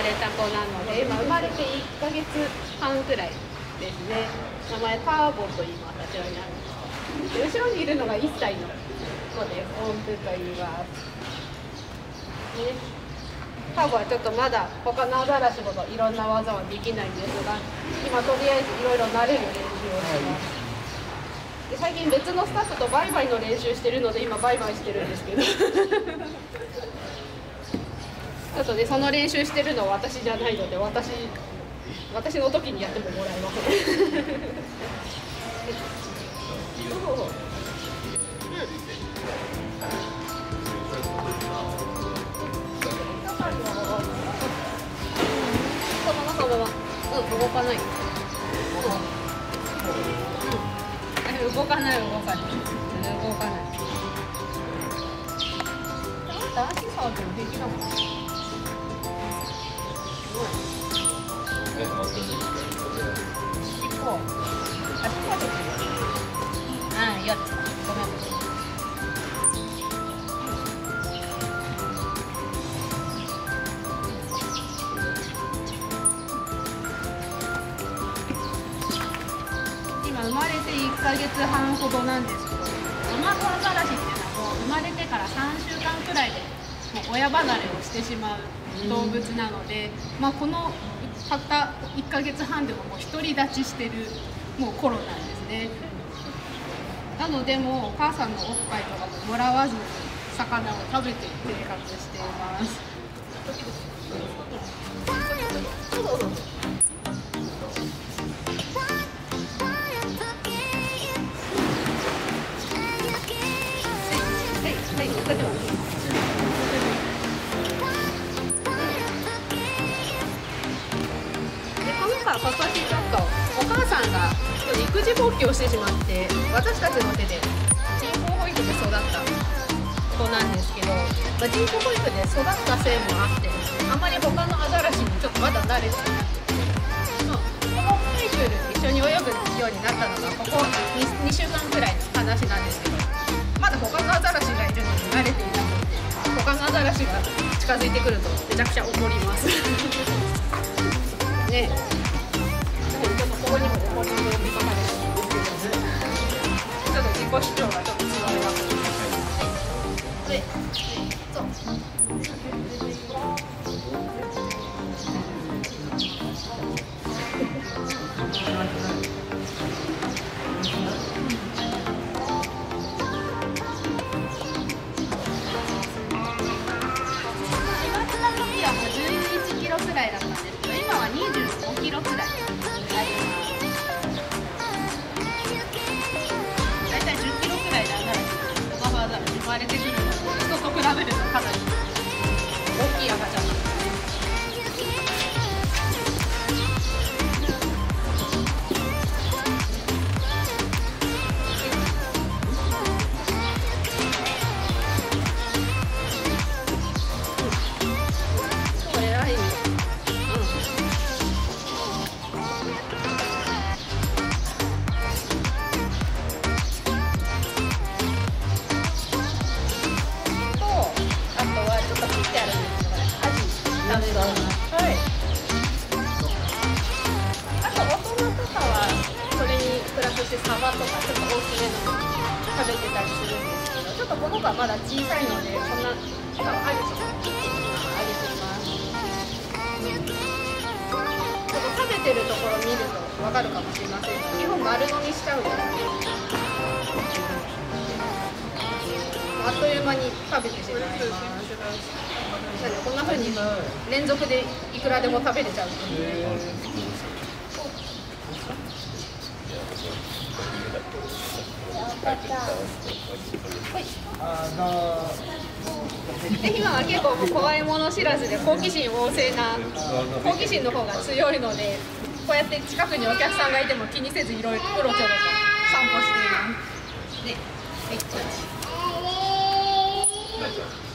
れた子なので、今生まれて1ヶ月半くらいですね。名前ターボと言います。あちらにあるんです。で後ろにいるのが1歳の子です。音符と言います。ね、ターボはちょっとまだ他のアザラシほどいろんな技はできないんですが、今とりあえずいろいろ慣れる練習をします。で最近別のスタッフとバイバイの練習してるので今バイバイしてるんですけどちょっとねその練習してるのは私じゃないので私の時にやってももらえませんそのまま動かない。動かない。動かない。男子サーブできなかった。嫌ですか。ごめん。今生まれて1ヶ月半ほどなんですけど、アマゴアザラシっていうのはもう生まれてから3週間くらいでもう親離れをしてしまう動物なので、このたった1ヶ月半でももう独り立ちしてるもう頃なんですね。なのでもうお母さんのおっぱいとかももらわずに魚を食べて生活しています。今年ちょっとお母さんが育児放棄をしてしまって私たちの手で人工保育で育った子なんですけど、人工保育で育ったせいもあってあまり他のアザラシにちょっとまだ慣れていなくて、このプールで一緒に泳ぐようになったのがここ 2週間くらいの話なんですけど、まだ他のアザラシがいるのに慣れていなくて、他のアザラシが近づいてくるとめちゃくちゃ怒りますね。ここにも怒りの呼びかかれてるんですけど、ちょっと自己主張がちょっと違います。で、そう。11キロくらいだったんですけど、今は25キロくらい。大体10キロくらいで生まれてくるので、人と比べるとかなり大きい赤ちゃんです。サバとかちょっと大きめの食べてたりするんですけど、ちょっとこの子はまだ小さいのでそんなあるとあげています。ちょっと食べてるところ見るとわかるかもしれませんが、基本丸飲みしちゃうので、あっという間に食べてしまいます。なのでこんな風に連続でいくらでも食べれちゃうので。で今は結構怖いもの知らずで好奇心旺盛な好奇心の方が強いので、こうやって近くにお客さんがいても気にせずいろいろうろちょろと散歩しています。で、はい。